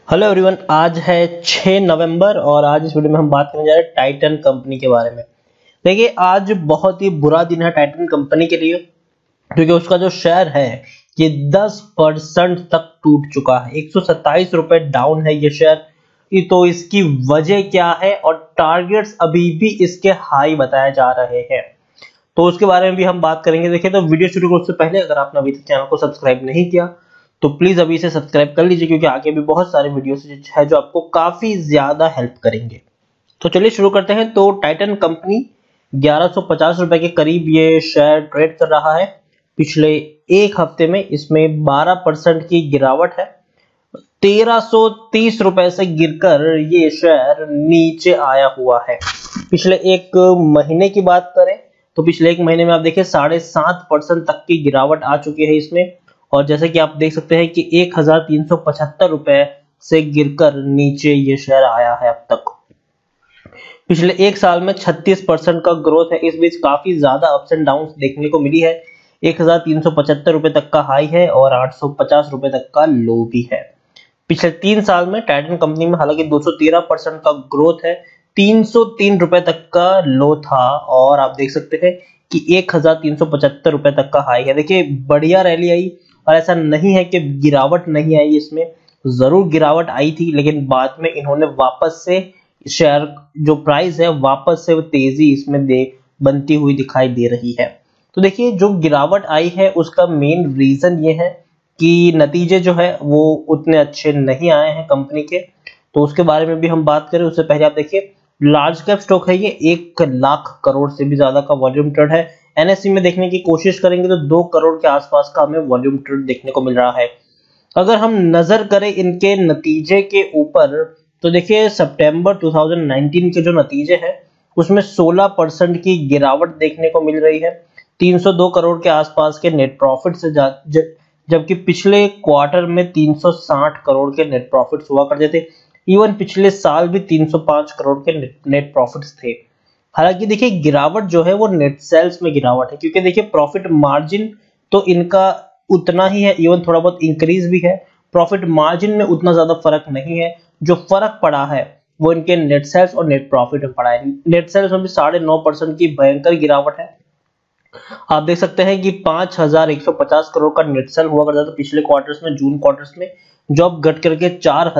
Hello everyone, आज है 6 नवंबर और आज इस वीडियो में हम बात करने जा रहे हैं टाइटन कंपनी के बारे में। देखिए, आज बहुत ही बुरा दिन है टाइटन कंपनी के लिए, क्योंकि उसका जो शेयर है ये 10% तक टूट चुका है। 127 रुपए डाउन है ये शेयर। तो इसकी वजह क्या है और टारगेट्स अभी भी इसके हाई बताए जा रहे हैं, तो उसके बारे में भी हम बात करेंगे। देखिए, तो वीडियो शुरू करने से पहले अगर आपने अभी तक चैनल को सब्सक्राइब नहीं किया तो प्लीज अभी इसे सब्सक्राइब कर लीजिए, क्योंकि आगे भी बहुत सारे वीडियोस है जो आपको काफी ज्यादा हेल्प करेंगे। तो चलिए शुरू करते हैं। तो टाइटन कंपनी 1150 रुपए के करीब ये शेयर ट्रेड कर रहा है। पिछले एक हफ्ते में इसमें 12% की गिरावट है। 1330 रुपए से गिरकर ये शेयर नीचे आया हुआ है। पिछले एक महीने की बात करें तो पिछले एक महीने में आप देखिए 7.5% तक की गिरावट आ चुकी है इसमें। और जैसे कि आप देख सकते हैं कि 1375 रुपए से गिरकर नीचे ये शेयर आया है अब तक। पिछले एक साल में 36% का ग्रोथ है। इस बीच काफी ज्यादा अप्स एंड डाउन देखने को मिली है। 1375 रुपए तक का हाई है और 850 रुपए तक का लो भी है। पिछले 3 साल में टाइटन कंपनी में हालांकि 213% का ग्रोथ है। 303 रुपए तक का लो था और आप देख सकते हैं कि 1375 रुपए तक का हाई है। देखिए, बढ़िया रैली आई और ऐसा नहीं है कि गिरावट नहीं आई, इसमें जरूर गिरावट आई थी, लेकिन बाद में इन्होंने वापस से शेयर जो प्राइस है वापस से तेजी इसमें बनती हुई दिखाई दे रही है। तो देखिए, जो गिरावट आई है उसका मेन रीजन ये है कि नतीजे जो है वो उतने अच्छे नहीं आए हैं कंपनी के। तो उसके बारे में भी हम बात करें उससे पहले आप देखिए, लार्ज कैप स्टॉक है ये, 1 लाख करोड़ से भी ज्यादा का वॉल्यूम ट्रेड है। एनएससी में देखने की कोशिश करेंगे तो 2 करोड़ के आसपास का हमें वॉल्यूम ट्रेड देखने को मिल रहा है। अगर हम नजर करें इनके नतीजे के ऊपर तो देखिए, सितंबर 2019 के जो नतीजे हैं उसमें 16% की गिरावट देखने को मिल रही है। 302 करोड़ के आसपास के नेट प्रॉफिट से जबकि पिछले क्वार्टर में 360 करोड़ के नेट प्रॉफिट्स हुआ करते थे। इवन पिछले साल भी 305 करोड़ के नेट प्रॉफिट्स थे। हालांकि देखिए, गिरावट जो है वो नेट सेल्स में गिरावट है, क्योंकि देखिए प्रॉफिट मार्जिन तो इनका उतना ही है, इवन थोड़ा बहुत इंक्रीज भी है। प्रॉफिट मार्जिन में उतना ज्यादा फर्क नहीं है। जो फर्क पड़ा है वो इनके नेट सेल्स और नेट प्रॉफिट में पड़ा है। नेट सेल्स में भी 9.5% की भयंकर गिरावट है। आप देख सकते हैं कि 5150 करोड़ का नेट सेल हुआ करता था पिछले क्वार्टर्स में, जून क्वार्टर्स में, जो अब घट करके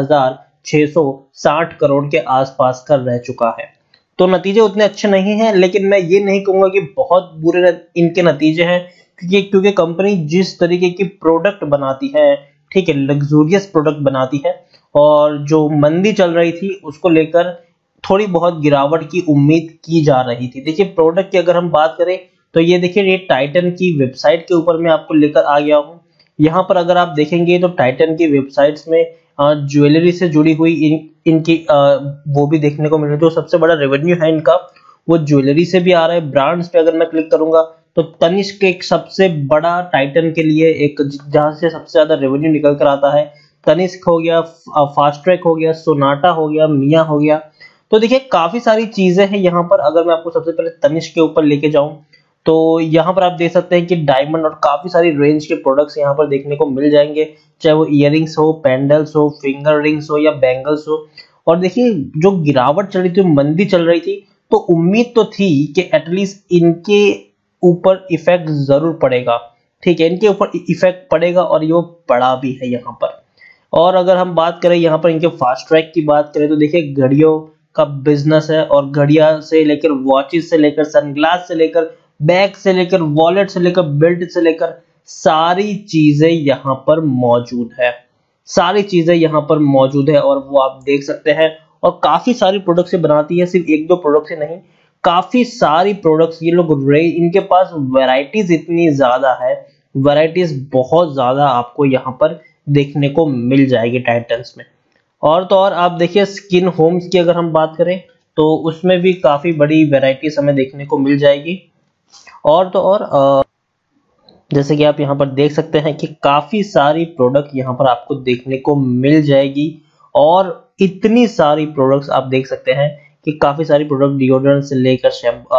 4660 करोड़ के आसपास का रह चुका है। तो नतीजे उतने अच्छे नहीं हैं, लेकिन मैं ये नहीं कहूंगा कि बहुत बुरे इनके नतीजे हैं, क्योंकि कंपनी जिस तरीके की प्रोडक्ट बनाती है, ठीक है, लग्जूरियस प्रोडक्ट बनाती है, और जो मंदी चल रही थी उसको लेकर थोड़ी बहुत गिरावट की उम्मीद की जा रही थी। देखिए, प्रोडक्ट की अगर हम बात करें तो ये देखिए, ये टाइटन की वेबसाइट के ऊपर मैं आपको लेकर आ गया हूँ। यहाँ पर अगर आप देखेंगे तो टाइटन की वेबसाइट्स में ज्वेलरी से जुड़ी हुई इनकी वो भी देखने को मिल रही है। जो सबसे बड़ा रेवेन्यू है इनका वो ज्वेलरी से भी आ रहा है। ब्रांड्स पे अगर मैं क्लिक करूंगा तो तनिष्क एक सबसे बड़ा टाइटन के लिए एक जहां से सबसे ज्यादा रेवेन्यू निकल कर आता है। तनिष्क हो गया, फास्ट ट्रैक हो गया, सोनाटा हो गया, मिया हो गया। तो देखिए, काफी सारी चीजें हैं यहाँ पर। अगर मैं आपको सबसे पहले तनिष्क के ऊपर लेके जाऊं तो यहाँ पर आप देख सकते हैं कि डायमंड और काफी सारी रेंज के प्रोडक्ट्स यहाँ पर देखने को मिल जाएंगे, चाहे वो इयररिंग्स हो, पेंडल्स हो, फिंगर रिंग्स हो या बैंगल्स हो। और देखिए, जो गिरावट चल रही थी, मंदी चल रही थी, तो उम्मीद तो थी कि एटलीस्ट इनके ऊपर इफेक्ट जरूर पड़ेगा। ठीक है, इनके ऊपर इफेक्ट पड़ेगा और ये पड़ा भी है यहाँ पर। और अगर हम बात करें यहाँ पर इनके फास्ट ट्रैक की बात करें तो देखिए, घड़ियों का बिजनेस है और घड़ियां से लेकर वॉचेस से लेकर सनग्लास से लेकर बैग से लेकर वॉलेट से लेकर बेल्ट से लेकर सारी चीजें यहाँ पर मौजूद है। सारी चीजें यहाँ पर मौजूद है और वो आप देख सकते हैं। और काफी सारी प्रोडक्ट से बनाती है, सिर्फ एक दो प्रोडक्ट से नहीं, काफी सारी प्रोडक्ट्स ये लोग इनके पास वैरायटीज इतनी ज्यादा है, वैरायटीज बहुत ज्यादा आपको यहाँ पर देखने को मिल जाएगी टाइटन्स में। और तो और आप देखिए, स्किन होम्स की अगर हम बात करें तो उसमें भी काफी बड़ी वैरायटीज हमें देखने को मिल जाएगी। और तो और जैसे कि आप यहाँ पर देख सकते हैं कि काफी सारी प्रोडक्ट यहाँ पर आपको देखने को मिल जाएगी। और इतनी सारी प्रोडक्ट्स आप देख सकते हैं कि काफी सारी प्रोडक्ट डिओड्रेंट से लेकर शैम्पू,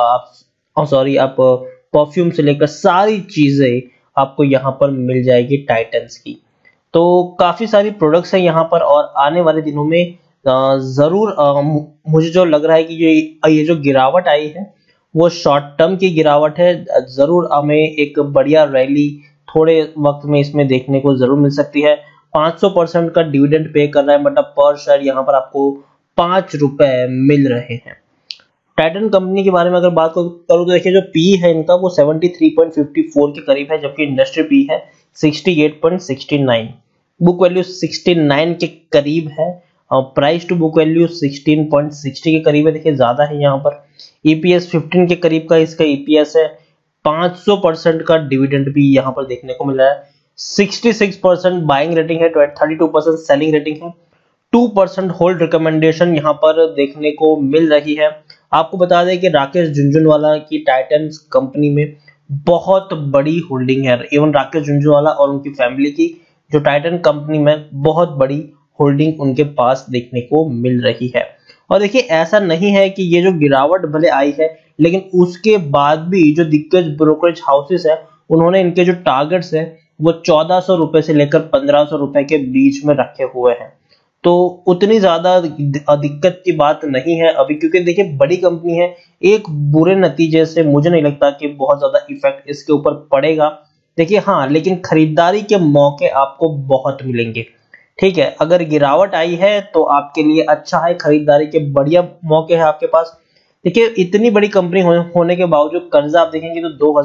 आप परफ्यूम से लेकर सारी चीजें आपको यहाँ पर मिल जाएगी टाइटन्स की। तो काफी सारी प्रोडक्ट्स हैं यहाँ पर, और आने वाले दिनों में जरूर मुझे जो लग रहा है कि ये जो गिरावट आई है वो शॉर्ट टर्म की गिरावट है। जरूर हमें एक बढ़िया रैली थोड़े वक्त में इसमें देखने को जरूर मिल सकती है। 500% का डिविडेंड पे कर रहा है, मतलब पर शेयर यहाँ पर आपको 5 रुपए मिल रहे हैं। टाइटन कंपनी के बारे में अगर बात करूँ तो देखिए जो पी है इनका वो 73.54 के करीब है, जबकि इंडस्ट्री पी है 68.69। बुक वैल्यू 69 के करीब है और प्राइस टू बुक वैल्यू 16.60 के करीब है। देखिए ज्यादा है यहाँ पर। ईपीएस 15 के करीब का इसका ईपीएस है। 500% का डिविडेंड भी यहाँ पर देखने को मिल रहा है। 66% बाइंग रेटिंग है, 32% सेलिंग रेटिंग है, 2% होल्ड रिकमेंडेशन यहाँ पर देखने को मिल रही है। आपको बता दें कि राकेश झुनझुनवाला की टाइटन कंपनी में बहुत बड़ी होल्डिंग है। इवन राकेश झुनझुनवाला और उनकी फैमिली की जो टाइटन कंपनी में बहुत बड़ी होल्डिंग उनके पास देखने को मिल रही है। और देखिए ऐसा नहीं है कि ये जो गिरावट भले आई है, लेकिन उसके बाद भी जो दिग्गज ब्रोकरेज हाउसेस है उन्होंने इनके जो टारगेट्स है वो 1400 रुपए से लेकर 1500 रुपए के बीच में रखे हुए हैं। तो उतनी ज्यादा दिक्कत की बात नहीं है अभी, क्योंकि देखिए बड़ी कंपनी है। एक बुरे नतीजे से मुझे नहीं लगता कि बहुत ज्यादा इफेक्ट इसके ऊपर पड़ेगा। देखिए हाँ, लेकिन खरीदारी के मौके आपको बहुत मिलेंगे। ठीक है, अगर गिरावट आई है तो आपके लिए अच्छा है, खरीदारी के बढ़िया मौके हैं आपके पास। देखिए इतनी बड़ी कंपनी होने के बावजूद कर्जा आप देखेंगे तो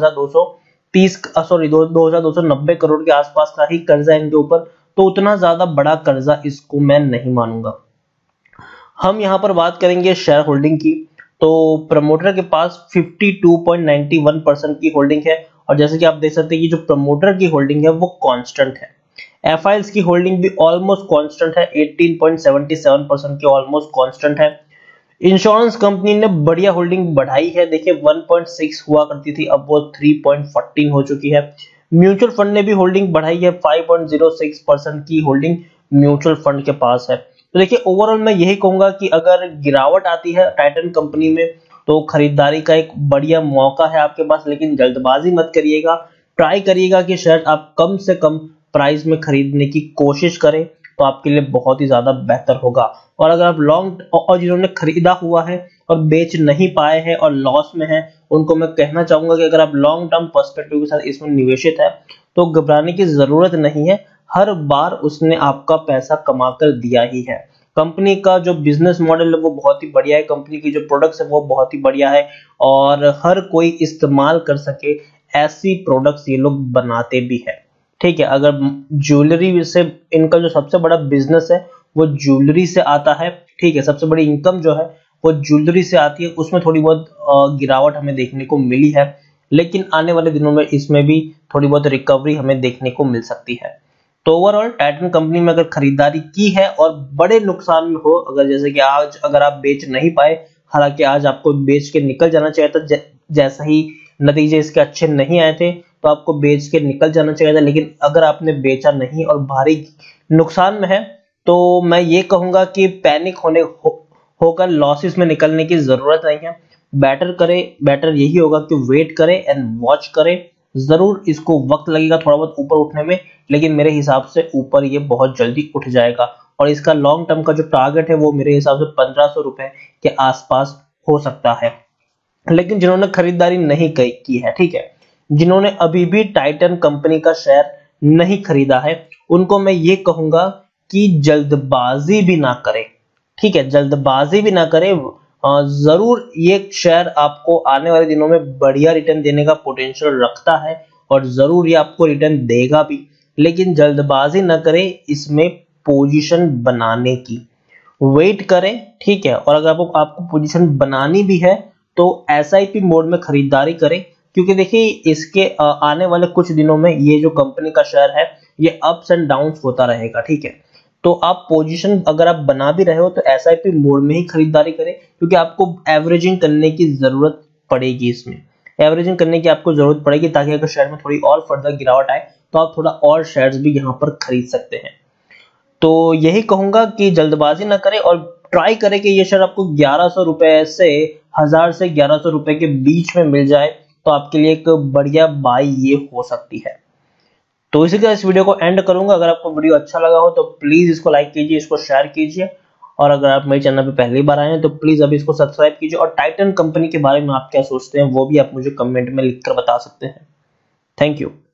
2290 करोड़ के आसपास का ही कर्जा है इनके ऊपर। तो उतना ज्यादा बड़ा कर्जा इसको मैं नहीं मानूंगा। हम यहाँ पर बात करेंगे शेयर होल्डिंग की, तो प्रमोटर के पास 52.91% की होल्डिंग है। और जैसे कि आप देख सकते हैं कि जो प्रमोटर की होल्डिंग है वो कांस्टेंट है। एफआईएल्स की होल्डिंग भी ऑलमोस्ट कांस्टेंट है, 18.77% की ऑलमोस्ट कांस्टेंट है। इंश्योरेंस कंपनी ने बढ़िया होल्डिंग बढ़ाई है। देखिए 1.6 हुआ करती थी, अब वो 3.14 हो चुकी है। म्यूचुअल फंड ने भी होल्डिंग बढ़ाई है, 5.06% की होल्डिंग म्यूचुअल फंड के पास है। तो देखिए ओवरऑल मैं यही कहूंगा कि अगर गिरावट आती है टाइटन कंपनी में तो खरीदारी का एक बढ़िया मौका है आपके पास, लेकिन जल्दबाजी मत करिएगा। ट्राई करिएगा कि शेयर आप कम से कम प्राइस में खरीदने की कोशिश करें, तो आपके लिए बहुत ही ज्यादा बेहतर होगा। और अगर आप लॉन्ग और जिन्होंने खरीदा हुआ है और बेच नहीं पाए हैं और लॉस में हैं, उनको मैं कहना चाहूंगा कि अगर आप लॉन्ग टर्म पर्सपेक्टिव के साथ इसमें निवेशित है तो घबराने की जरूरत नहीं है। हर बार उसने आपका पैसा कमा कर दिया ही है। कंपनी का जो बिजनेस मॉडल है वो बहुत ही बढ़िया है, कंपनी की जो प्रोडक्ट्स है वो बहुत ही बढ़िया है, और हर कोई इस्तेमाल कर सके ऐसी प्रोडक्ट्स ये लोग बनाते भी है। ठीक है, अगर ज्वेलरी से इनका जो सबसे बड़ा बिजनेस है वो ज्वेलरी से आता है। ठीक है, सबसे बड़ी इनकम जो है वो ज्वेलरी से आती है। उसमें थोड़ी बहुत गिरावट हमें देखने को मिली है, लेकिन आने वाले दिनों में इसमें भी थोड़ी बहुत रिकवरी हमें देखने को मिल सकती है। तो ओवरऑल टाइटन कंपनी में अगर खरीदारी की है और बड़े नुकसान में हो, अगर जैसे कि आज अगर आप बेच नहीं पाए, हालांकि आज आपको बेच के निकल जाना चाहिए था, जैसा ही नतीजे इसके अच्छे नहीं आए थे तो आपको बेच के निकल जाना चाहिए था। लेकिन अगर आपने बेचा नहीं और भारी नुकसान में है तो मैं ये कहूंगा कि पैनिक होकर लॉसेस में निकलने की जरूरत नहीं है। बेटर यही होगा कि वेट करें एंड वॉच करें। जरूर इसको वक्त लगेगा थोड़ा बहुत ऊपर उठने में, लेकिन मेरे हिसाब से ऊपर ये बहुत जल्दी उठ जाएगा। और इसका लॉन्ग टर्म का जो टारगेट है वो मेरे हिसाब से 1500 रुपए के आसपास हो सकता है। लेकिन जिन्होंने खरीदारी नहीं की है, ठीक है, जिन्होंने अभी भी टाइटन कंपनी का शेयर नहीं खरीदा है, उनको मैं ये कहूंगा कि जल्दबाजी भी ना करें। ठीक है, जल्दबाजी भी ना करें। जरूर ये शेयर आपको आने वाले दिनों में बढ़िया रिटर्न देने का पोटेंशियल रखता है और जरूर ये आपको रिटर्न देगा भी, लेकिन जल्दबाजी ना करें इसमें पोजीशन बनाने की। वेट करें, ठीक है, और अगर आपको पोजीशन बनानी भी है तो एसआईपी मोड में खरीदारी करें, क्योंकि देखिए इसके आने वाले कुछ दिनों में ये जो कंपनी का शेयर है ये अप्स एंड डाउन्स होता रहेगा। ठीक है, तो आप पोजीशन अगर आप बना भी रहे हो तो एसआईपी मोड में ही खरीदारी करें, क्योंकि आपको एवरेजिंग करने की जरूरत पड़ेगी। इसमें एवरेजिंग करने की आपको जरूरत पड़ेगी, ताकि अगर शेयर में थोड़ी और फर्दर गिरावट आए तो आप थोड़ा और शेयर्स भी यहाँ पर खरीद सकते हैं। तो यही कहूंगा कि जल्दबाजी ना करें और ट्राई करें कि ये शेयर आपको 1100 रुपए से 1000 से 1100 रुपए के बीच में मिल जाए, तो आपके लिए एक बढ़िया बाई ये हो सकती है। तो इसी के इस वीडियो को एंड करूंगा। अगर आपको वीडियो अच्छा लगा हो तो प्लीज इसको लाइक कीजिए, इसको शेयर कीजिए, और अगर आप मेरे चैनल पे पहली बार आए हैं तो प्लीज अभी इसको सब्सक्राइब कीजिए। और टाइटन कंपनी के बारे में आप क्या सोचते हैं वो भी आप मुझे कमेंट में लिखकर बता सकते हैं। Thank you.